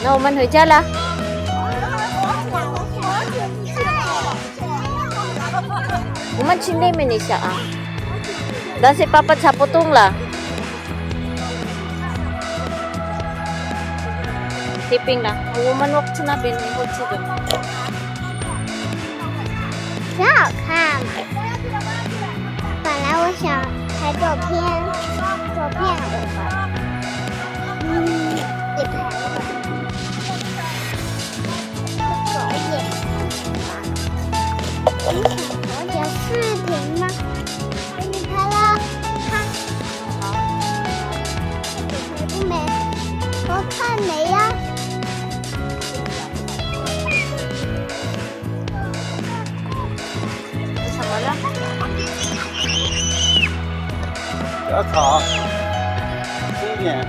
那我们回家了。我们去那边一下啊。但是爸爸差不多了。Tipping lang. 我们 walk 去那边，你会去的。 挺好看。本来我想拍照片，也拍了。走一点。你想调视频吗？给你拍了，看。美不美？好看没呀？ 不要吵，轻一点。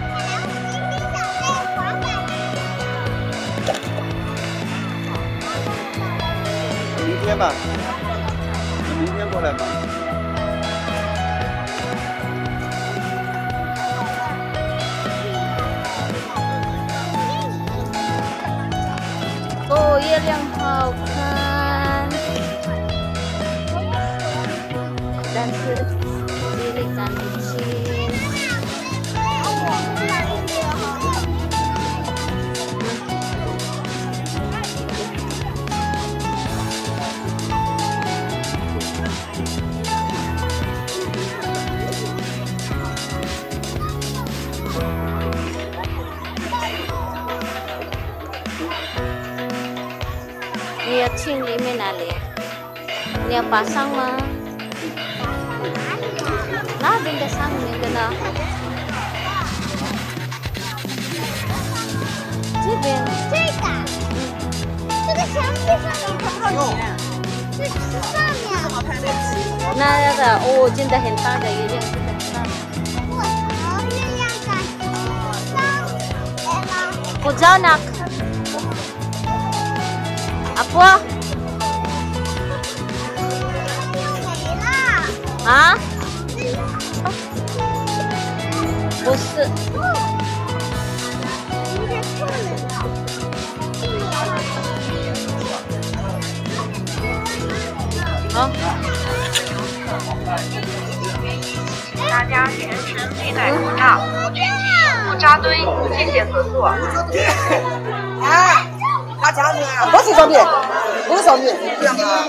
明天吧，明天过来吧。 哦，月亮好看，但是距离感不近。你要去里面哪里？你要爬山吗？那边的上面的呢？这边。 这个墙壁上面看不到你。这上面。 那个哦，真的很大的月亮，真的很大。 我操，月亮感上来了。 不知nak. Apa? 啊？不是。好。 大家全程佩戴口罩，不聚集，不扎堆，谢谢合作。 哎，拿奖品啊！不是商品，不是商品，这样吗？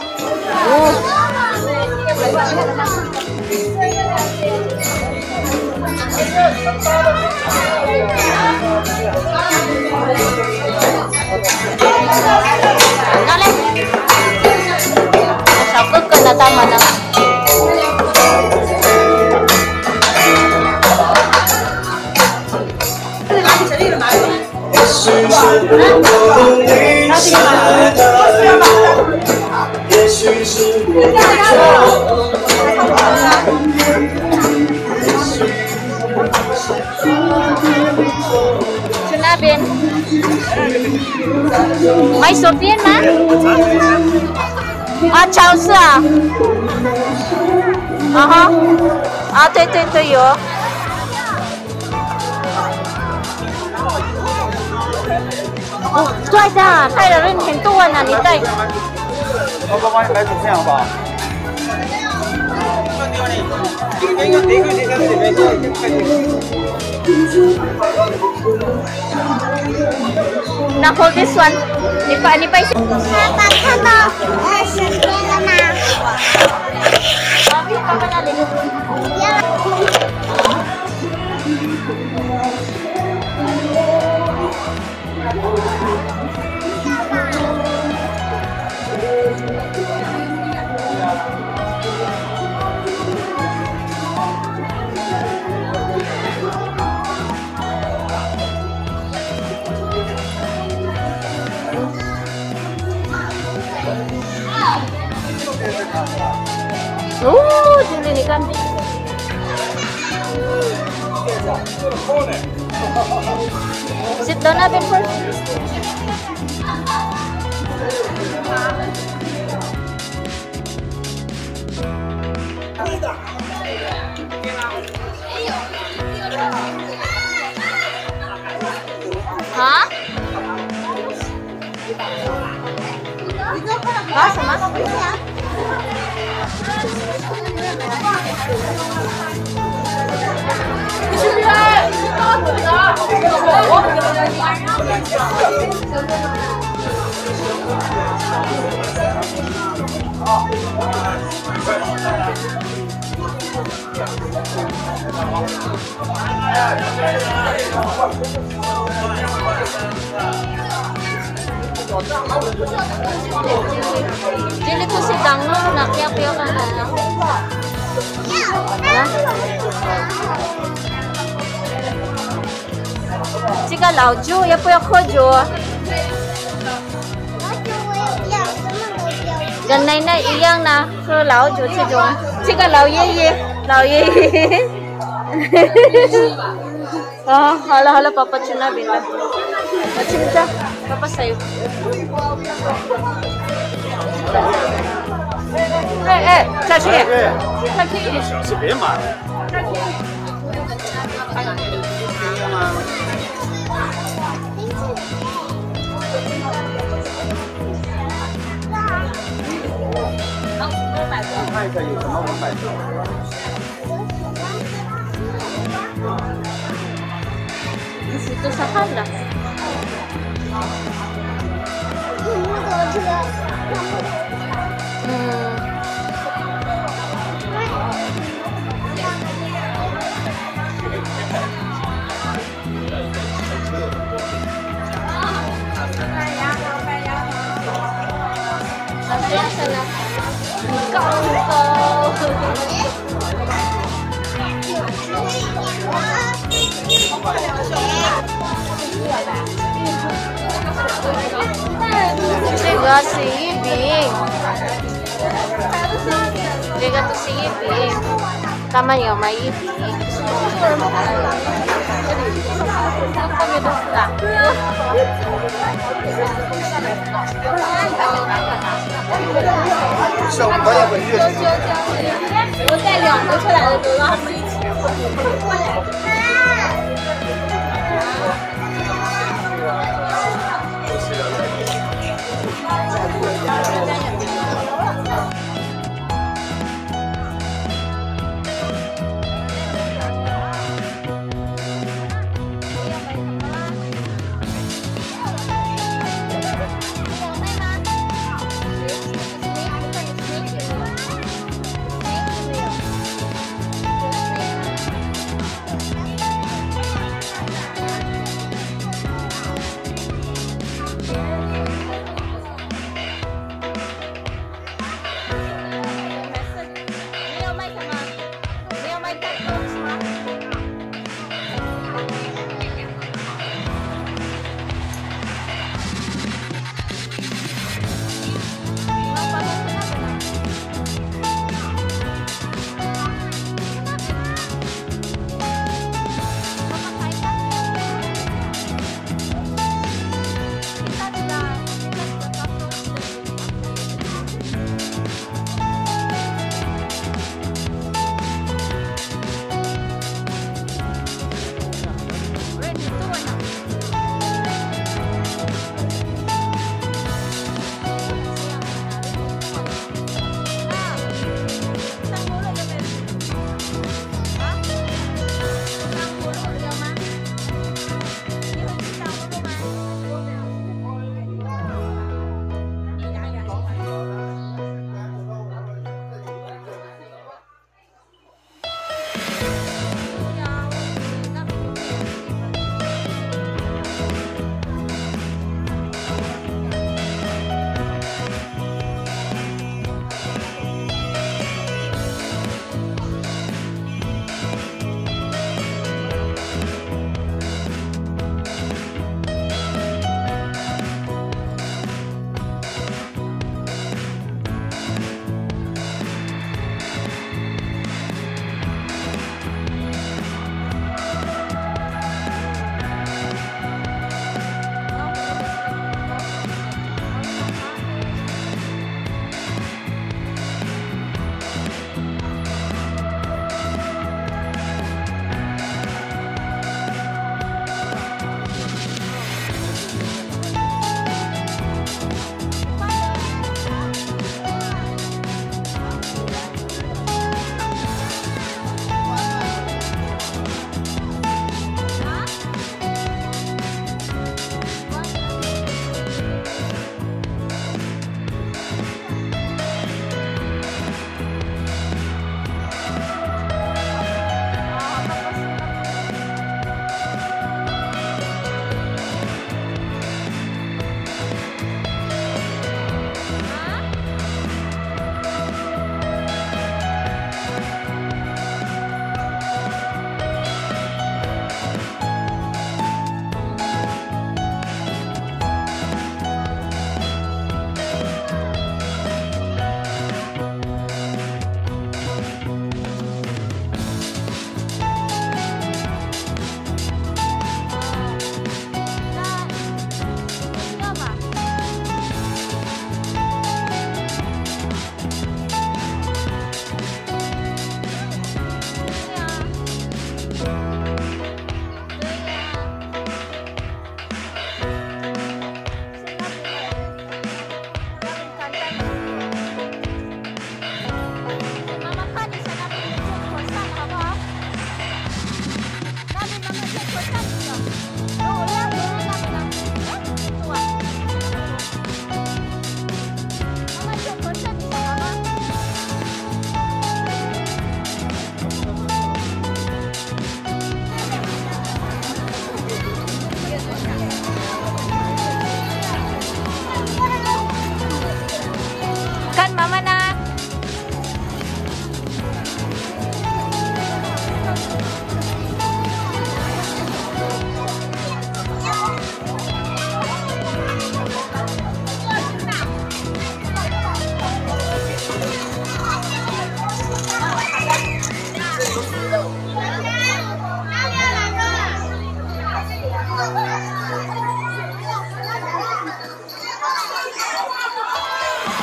拿来，小哥哥的大妈呢？去那边，买手边吗？啊，超市啊！啊哈，啊对对对有。哦，对的，带的人很多呢，你带。 我帮你买主片好不好？ 然后this one， 你把。 爸爸看到视频了吗？ 爸爸那里。哦，这里你看。Sit down na, Ben, first. Hah? 啊什么？Jadi ko si Danglo na kaya ka na.这个老酒也不要喝酒，跟奶奶一样呢，喝老酒这种。这个老爷爷，哦，好了，爸爸去那边了，我去这，爸爸谁？哎，下去，下去， 别买了。看一下有什么我买的。 Di situ sahala. Sana.这个是一饼，这个就是一饼，他们有卖一饼。后面都是啊。 是我也会越吃。 我带2个出来的都让他们一起。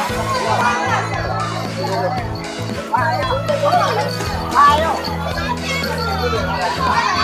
哎呦！